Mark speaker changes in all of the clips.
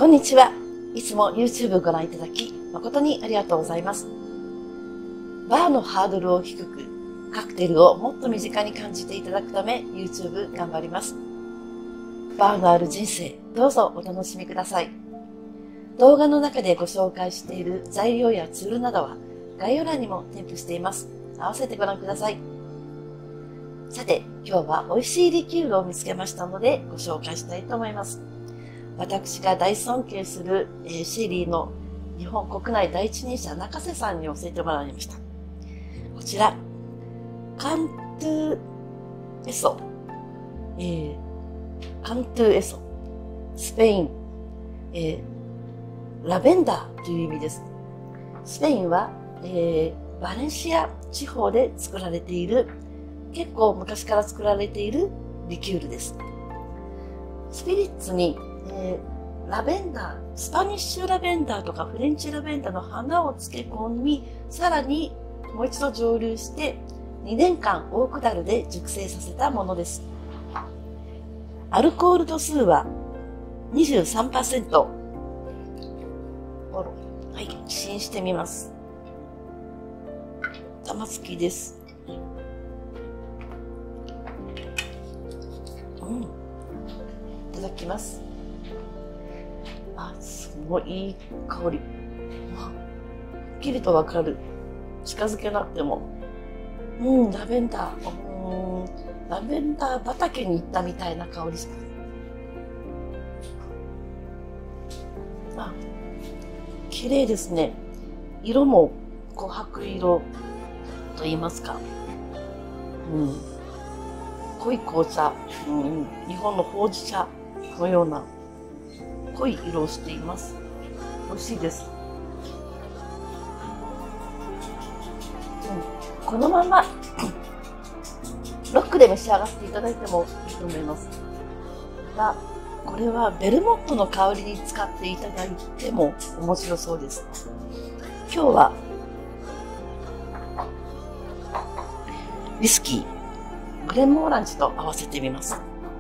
Speaker 1: こんにちは。いつも YouTube ご覧いただき誠にありがとうございます。バーのハードルを低く、カクテルをもっと身近に感じていただくため YouTube 頑張ります。バーのある人生、どうぞお楽しみください。動画の中でご紹介している材料やツールなどは概要欄にも添付しています。合わせてご覧ください。さて、今日は美味しいリキュールを見つけましたのでご紹介したいと思います。私が大尊敬する、シーリーの日本国内第一人者中瀬さんに教えてもらいました。こちら、カントゥエソ、カントゥエソ、スペイン、ラベンダーという意味です。スペインは、バレンシア地方で作られている、結構昔から作られているリキュールです。スピリッツに、ラベンダー、スパニッシュラベンダーとかフレンチラベンダーの花を漬け込み、さらにもう一度蒸留して2年間オークダルで熟成させたものです。アルコール度数は 23%。はい、試飲してみます。玉突きです。いただきます。すごいいい香り。はっきりとわかる。近づけなくても。ラベンダー。ラベンダー畑に行ったみたいな香りします。綺麗ですね。色も琥珀色と言いますか。濃い紅茶、日本のほうじ茶のような濃い色をしています。美味しいです。このままロックで召し上がっていただいてもいいと思います。が、これはベルモットの香りに使っていただいても面白そうです。今日はウイスキー、グレンモーランチと合わせてみます。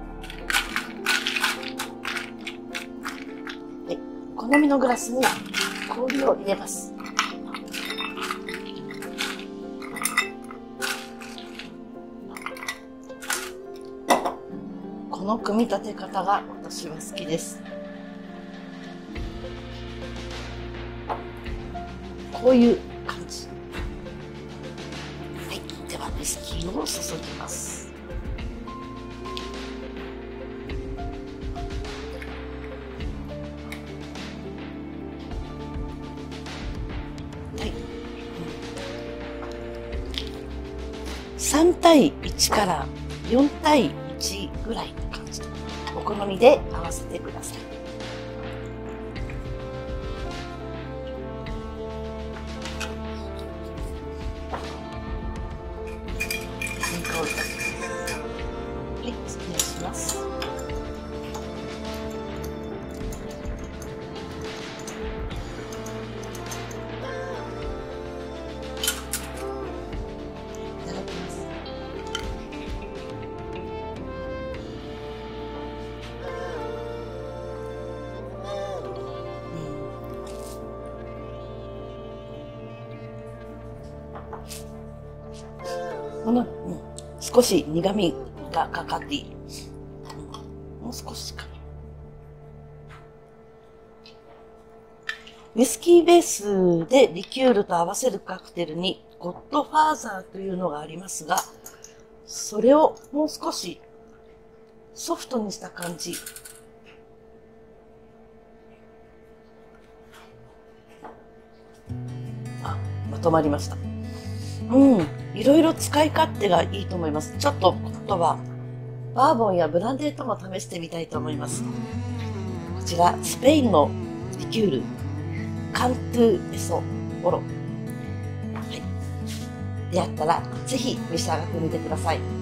Speaker 1: 好みのグラスに氷を入れます。この組み立て方が私は好きです。こういう感じ。はい、ではウイスキーを注ぎます。3対1から4対1ぐらいの感じでお好みで合わせてください。いい香りです。はい、失礼します。少し苦味がかかっている。もう少しかな。ウイスキーベースでリキュールと合わせるカクテルにゴッドファーザーというのがありますが、それをもう少しソフトにした感じ。まとまりました。いろいろ使い勝手がいいと思います。ちょっと今度はバーボンやブランデーとも試してみたいと思います。こちらスペインのリキュール、カントゥエソオロ。出会ったらぜひ召し上がってみてください。